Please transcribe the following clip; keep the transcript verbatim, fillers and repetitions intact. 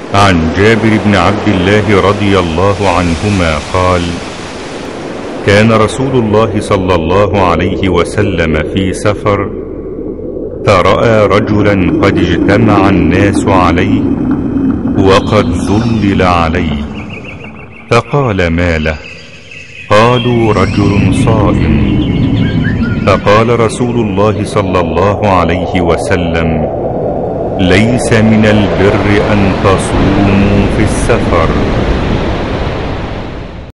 عن جابر بن عبد الله رضي الله عنهما قال: كان رسول الله صلى الله عليه وسلم في سفر، فرأى رجلا قد اجتمع الناس عليه وقد ظلل عليه، فقال: ما له؟ قالوا: رجل صائم. فقال رسول الله صلى الله عليه وسلم: ليس من البر أن تصوموا في السفر.